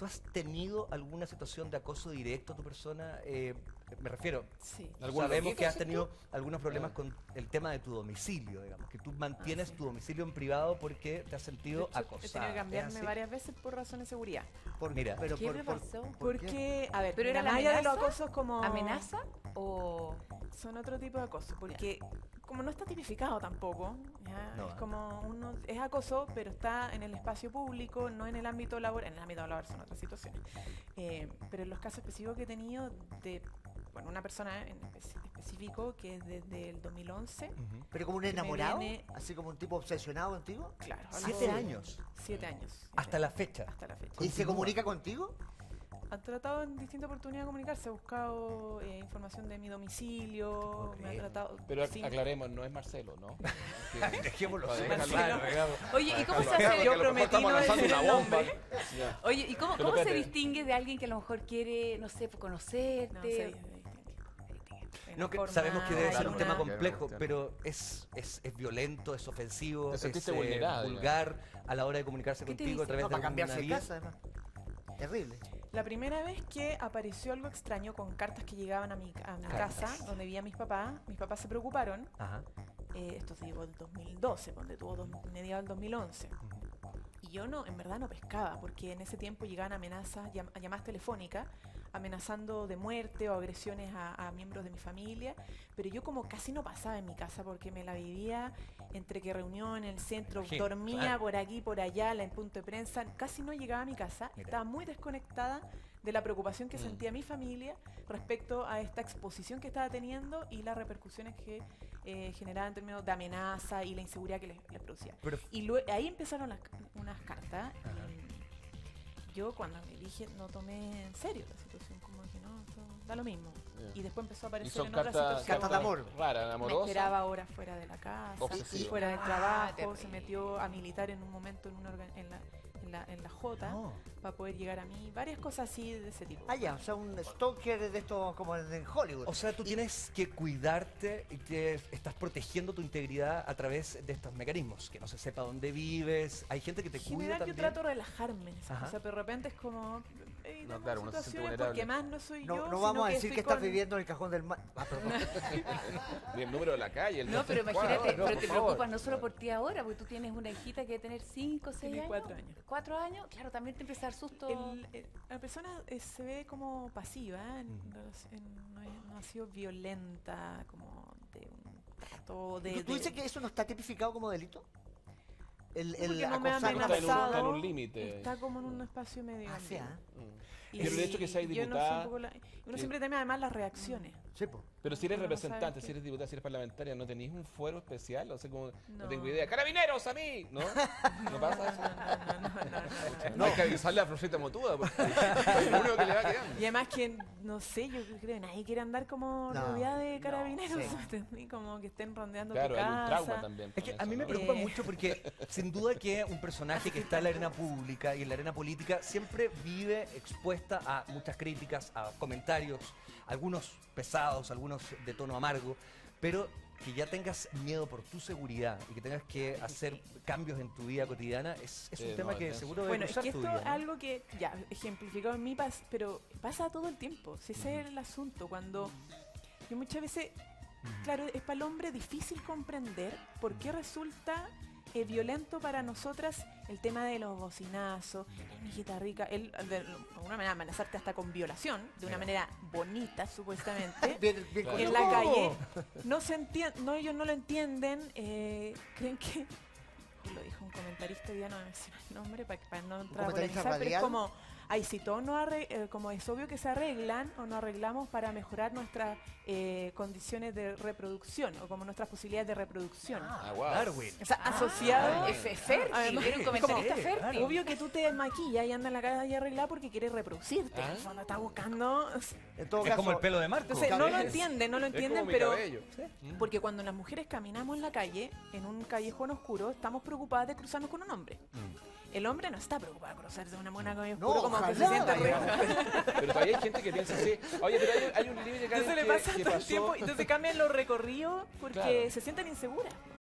¿tú has tenido alguna situación de acoso directo a tu persona? Me refiero, Sí. sabemos que has tenido algunos problemas con el tema de tu domicilio, digamos, que tú mantienes tu domicilio en privado porque te has sentido De hecho, acosada. he tenido que cambiarme ¿Es así? varias veces por razones de seguridad. Mira, Pero ¿Qué por, le por- pasó? por qué? Porque, a ver, ¿Pero era la más allá de los amenaza? acosos como... ¿Amenaza o...? Son otro tipo de acoso, porque como no está tipificado tampoco, ¿ya? No, Es como es acoso, pero está en el espacio público, no en el ámbito laboral. En el ámbito laboral son otras situaciones. Pero en los casos específicos que he tenido de, bueno, una persona en específico que es desde el 2011, ¿Pero como un me enamorado? viene- ¿Así como un tipo obsesionado contigo? claro. algo 7 así. años. 7 años. Hasta la fecha. Hasta la fecha. ¿Y se Continúa. comunica contigo? Han tratado en distintas oportunidades de comunicarse, ha buscado información de mi domicilio, me ha creer. tratado... Pero sin- aclaremos, no es Marcelo, ¿no? Dejémoslo Para así. dejarlo claro. Oye, ¿y cómo se Déjalo hace? acá, Yo porque a lo mejor prometí estamos no lanzando decir una el bomba. nombre. Ya. Oye, ¿y cómo Pero se espérate. distingue de alguien que a lo mejor quiere, no sé, conocerte? No, se No, que forma- sabemos que debe ser un Claro, tema claro, complejo, claro. pero es violento, es ofensivo, Te es sentiste vulnerada, vulgar a la hora de comunicarse ¿Qué te contigo a dice? través No, de para alguna cambiarse de vía. casa, además. Terrible. La primera vez que apareció algo extraño con cartas que llegaban a mi Cartas. casa, donde vivía mis papás se preocuparon. Ajá. Esto se llegó en 2012, donde tuvo mediados del 2011. Y yo no, en verdad no pescaba, porque en ese tiempo llegaban amenazas, llamadas telefónicas, amenazando de muerte o agresiones a miembros de mi familia, pero yo como casi no pasaba en mi casa porque me la vivía entre que reunión en el centro, Sí, dormía claro. por aquí, por allá, en punto de prensa, casi no llegaba a mi casa, Mira. estaba muy desconectada de la preocupación que sentía mi familia respecto a esta exposición que estaba teniendo y las repercusiones que generaba en términos de amenaza y la inseguridad que les producía. Pero Y ahí empezaron unas cartas. Y yo cuando me dije no tomé en serio la situación, como que no, esto da lo mismo. Yeah. Y después empezó a Y aparecer son en otras cartas, situaciones. Cartas de amor. raras, Me amorosas. esperaba horas fuera de la casa, Obsesivo. fuera del Ah, trabajo, terrible. se metió a militar en un momento en la J No. para poder llegar a mí, varias cosas así de ese tipo. Ah, ya, o sea, un stalker de esto como en Hollywood. O sea, tú tienes que cuidarte y que estás protegiendo tu integridad a través de estos mecanismos, que no se sepa dónde vives. Hay gente que te En cuida general yo también. trato de relajarme en esa Ajá. cosa, pero de repente es como No, claro, uno se siente situaciones vulnerable. porque más no soy yo, no sino vamos a que decir que estoy estás con- viviendo en el cajón del mar. Ah, perdón. Ni el número de la calle. El No, pero imagínate, No, pero por te favor. preocupas no solo por ti ahora, porque tú tienes una hijita que debe tener 5, 6 Tiene años. 4 años. 4 años, claro, también te empieza a dar susto. La persona se ve como pasiva, no ha sido violenta, como de un trato de... ¿Tú dices que eso no está tipificado como delito? El porque no me ha acosar- amenazado. amenazado, Está en un límite. está como en un espacio medio Ah, sí, ambiguo. Mm. Pero el hecho que seas yo no sé un diputada, poco uno que- siempre teme además las reacciones. Sí, po. pero si eres Uno no sabe representante, qué- si eres diputada, si eres parlamentaria, ¿no tenéis un fuero especial? O sea, como, no No. tengo idea. ¡Carabineros a mí! ¿No? ¿No pasa eso? No. No hay que avisarle a Florcita Motuda, porque es lo único que le va quedando. Y además que, no sé, yo creo que nadie quiere andar como No, rodeada de no, carabineros, sí. ¿entendí? Como que estén rondeando Claro, tu hay un casa. trauma también. Es que con a mí eso, me ¿no? preocupa Eh. mucho porque sin duda que un personaje que está en la arena pública y en la arena política siempre vive expuesta a muchas críticas, a comentarios, algunos pesados, algunos de tono amargo, pero que ya tengas miedo por tu seguridad y que tengas que hacer cambios en tu vida cotidiana es un no, tema es que denso. seguro debe Bueno, es cruzar que tu esto vida, es ¿no? algo que, ya, ejemplificado en mí, pero pasa todo el tiempo. Si ese es el asunto, cuando yo muchas veces, claro, es para el hombre difícil comprender por qué resulta violento para nosotras el tema de los bocinazos, mi hijita rica, de alguna manera amenazarte hasta con violación, de una manera bonita, supuestamente. Bien, bien Claro. En contado. la calle no se entiende, no, ellos no lo entienden, creen que lo dijo un comentarista, ya no me menciona el nombre para no entrar a comentarista polemizar, pero es radial? como, ay, si todos como es obvio que se arreglan o nos arreglamos para mejorar nuestras condiciones de reproducción o como nuestras posibilidades de reproducción. Ah, wow. Darwin. O sea, asociado... Es fértil, Además, era un es comentarista como- fértil. Obvio que tú te maquillas y andas en la calle arreglada porque quieres reproducirte. Ah. En el fondo estás buscando... En todo Es caso, como el pelo de Marco. Entonces, no lo entienden, Es como mi pero... cabello. Porque cuando las mujeres caminamos en la calle, en un callejón oscuro, estamos preocupadas de cruzarnos con un hombre. El hombre no está preocupado de cruzarse de una buena calle No, oscuro como que ojalá, se siente digamos. Pero todavía hay gente que piensa así. Oye, pero hay un límite acá Entonces le que pasa todo el pasó. tiempo y entonces cambian los recorridos porque Claro. se sienten inseguras.